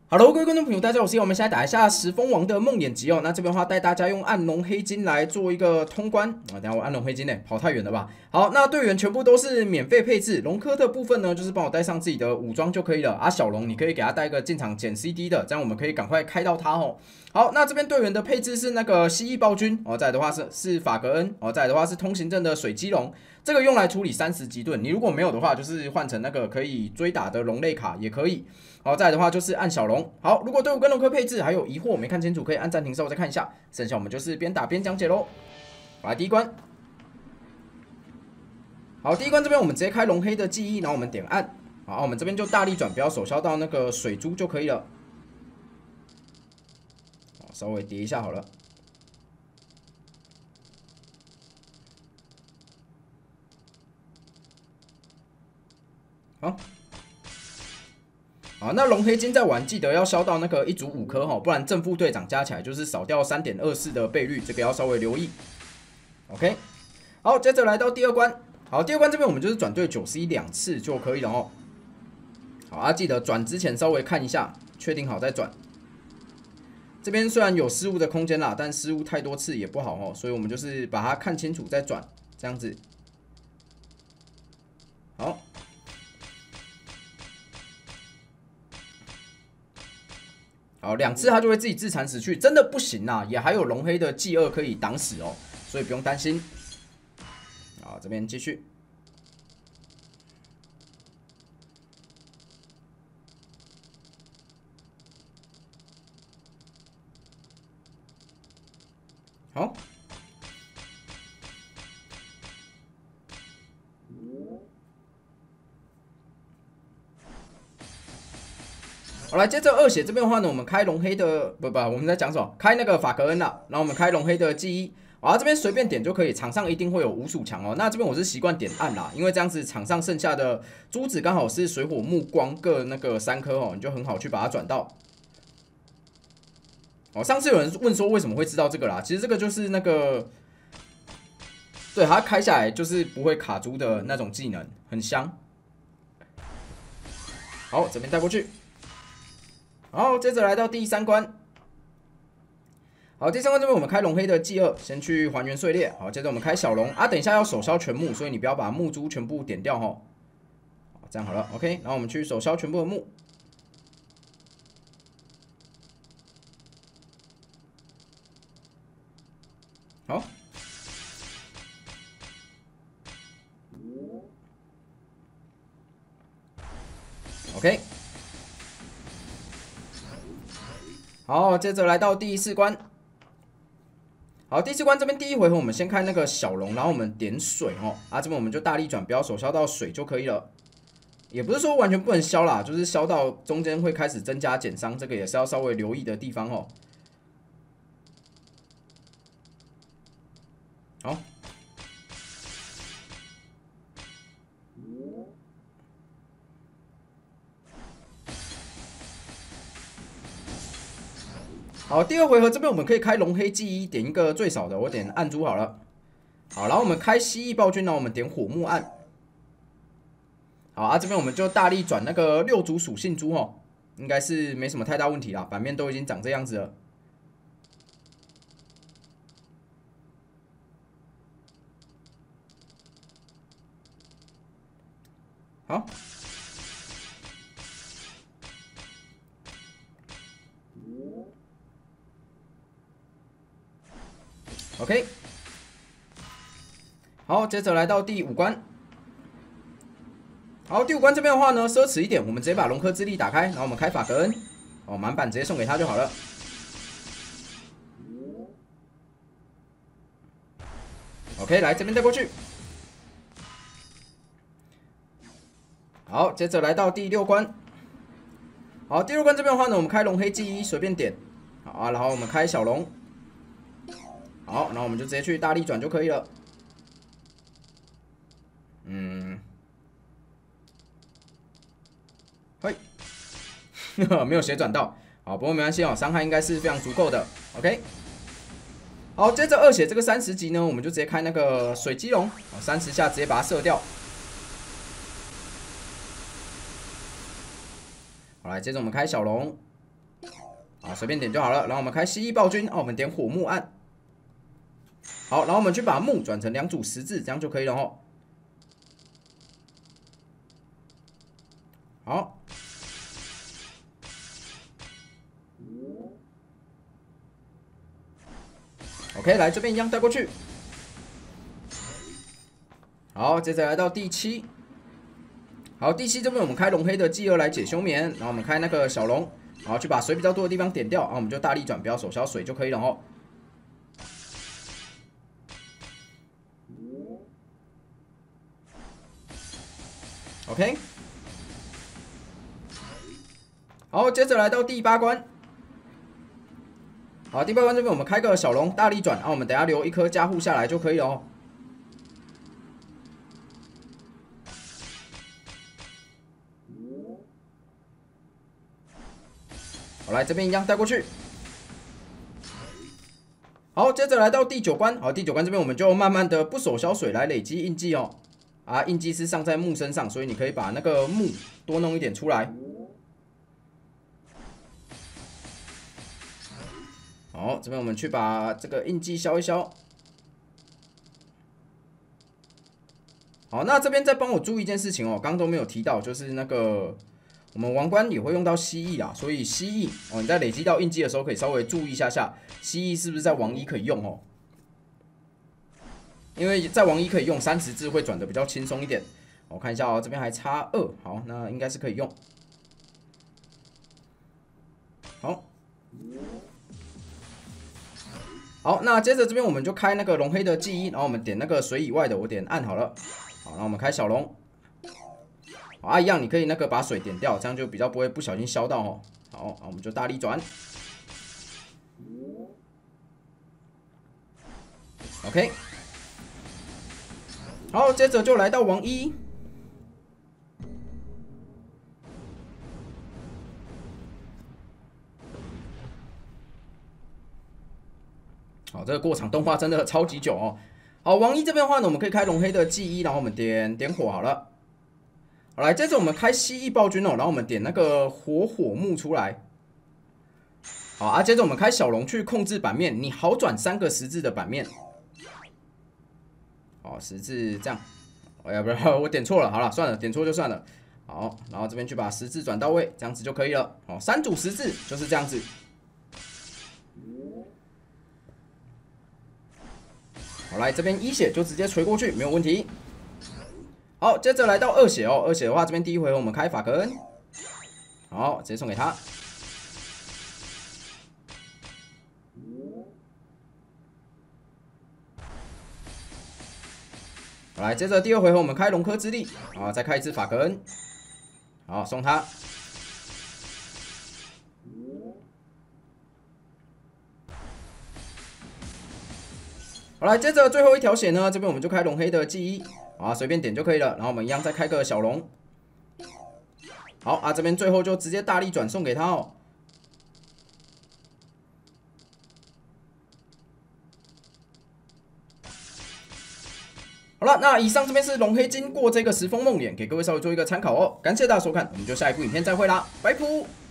Hello，各位观众朋友，大家好，我是我们现在打一下十封王的梦魇集哦。那这边的话带大家用暗龙黑金来做一个通关啊。等下我暗龙黑金呢，跑太远了吧？好，那队员全部都是免费配置，龙科的部分呢，就是帮我带上自己的武装就可以了啊。小龙你可以给他带一个进场减 CD 的，这样我们可以赶快开到他哦。好，那这边队员的配置是那个蜥蜴暴君哦，再来的话是法格恩哦，再来的话是通行证的水基龙，这个用来处理30级盾。你如果没有的话，就是换成那个可以追打的龙类卡也可以。好，再来的话就是按小龙。好，如果队伍跟龙科配置还有疑惑没看清楚，可以按暂停稍后再看一下。剩下我们就是边打边讲解喽。来，第一关。好，第一关这边我们直接开龙黑的记忆，然后我们点按。好，我们这边就大力转，不要手消到那个水珠就可以了。好，稍微叠一下好了。好。好，那龙黑金在玩，记得要消到那个一组5颗哈，不然正副队长加起来就是少掉3.24的倍率，这个要稍微留意。OK， 好，接着来到第二关。好，第二关这边我们就是转队91 2次就可以了哦。好啊，记得转之前稍微看一下，确定好再转。这边虽然有失误的空间啦，但失误太多次也不好哦，所以我们就是把它看清楚再转，这样子。好。好，2次它就会自己自残死去，真的不行啦，也还有龙黑的忌2可以挡死哦，所以不用担心。好，这边继续。好。好，来接着2血这边的话呢，我们开龙黑的不，我们在讲什么？开那个法格恩啦，然后我们开龙黑的记忆，啊这边随便点就可以，场上一定会有5鼠强哦。那这边我是习惯点暗啦，因为这样子场上剩下的珠子刚好是水火木光各那个3颗哦，你就很好去把它转到。哦，上次有人问说为什么会知道这个啦，其实这个就是那个，对，它开下来就是不会卡珠的那种技能，很香。好，这边带过去。好，接着来到第3关。好，第3关这边我们开龙黑的忌2，先去还原碎裂。好，接着我们开小龙啊，等一下要手消全木，所以你不要把木珠全部点掉哈。好，这样好了 ，OK。然后我们去手消全部的木。好。OK。好，接着来到第4关。好，第4关这边第1回合我们先开那个小龙，然后我们点水哦，啊这边我们就大力转，不要手消到水就可以了。也不是说完全不能消啦，就是消到中间会开始增加减伤，这个也是要稍微留意的地方哦。好。好，第2回合这边我们可以开龙黑记忆，点一个最少的，我点暗珠好了。好，然后我们开蜥蜴暴君，然后我们点火木暗。好啊，这边我们就大力转那个6组属性珠哦，应该是没什么太大问题啦，版面都已经长这样子了。好。OK， 好，接着来到第5关。好，第5关这边的话呢，奢侈一点，我们直接把龙科之力打开，然后我们开法格恩，哦，满版直接送给他就好了。OK， 来这边带过去。好，接着来到第6关。好，第6关这边的话呢，我们开龙黑记忆，随便点。好啊，然后我们开小龙。好，然后我们就直接去大力转就可以了。嘿，没有血转到，好，不过没关系哦，伤害应该是非常足够的。OK， 好，接着2血这个30级呢，我们就直接开那个水基龙，30下直接把它射掉。好，来，接着我们开小龙， 啊，随便点就好了。然后我们开蜥蜴暴君，我们点火木按。好，然后我们去把木转成2组十字，这样就可以了哦。好。 OK， 来这边一样带过去。好，接着来到第7。好，第7这边我们开龙黑的饥饿来解休眠，然后我们开那个小龙，然后去把水比较多的地方点掉，然后我们就大力转，不要手消水就可以了哦。OK。好，接着来到第8关。 好，第8关这边我们开个小龙，大力转，然后我们等下留1颗加护下来就可以了哦。好，来这边一样带过去。好，接着来到第9关，好，第9关这边我们就慢慢的不手消水来累积印记哦。啊，印记是上在木身上，所以你可以把那个木多弄一点出来。 好，这边我们去把这个印记消一消。好，那这边再帮我注意一件事情哦，刚刚都没有提到，就是那个我们王冠也会用到蜥蜴啦，所以蜥蜴哦，你在累积到印记的时候，可以稍微注意一下蜥蜴是不是在王1可以用哦。因为在王1可以用30字会转的比较轻松一点。我看一下哦，这边还差2，好，那应该是可以用。好。 好，那接着这边我们就开那个龙黑的记忆，然后我们点那个水以外的，我点按好了。好，然后我们开小龙。好啊，一样你可以那个把水点掉，这样就比较不会不小心消到哦。好，我们就大力转。OK。好，接着就来到王1。 好，这个过场动画真的超级久哦。好，王1这边的话呢，我们可以开龙黑的记忆，然后我们点火好了。好，来，接着我们开蜥蜴暴君哦，然后我们点那个火木出来。好啊，接着我们开小龙去控制版面，你好转3个十字的版面。好，十字这样。哎呀，不是，我点错了，好了，算了，点错就算了。好，然后这边去把十字转到位，这样子就可以了。好，3组十字就是这样子。 好，来这边1血就直接锤过去，没有问题。好，接着来到2血哦，2血的话，这边第1回合我们开法格恩，好，直接送给他。好，来接着第2回合我们开龙科之力，好，再开一次法格恩，好，送他。 好，来接着最后一条血呢，这边我们就开龙黑的记忆，啊，随便点就可以了。然后我们一样再开个小龙。好啊，这边最后就直接大力转送给他哦。好了，那以上这边是龙黑经过这个时风梦魇，给各位稍微做一个参考哦。感谢大家收看，我们就下一部影片再会啦，拜拜。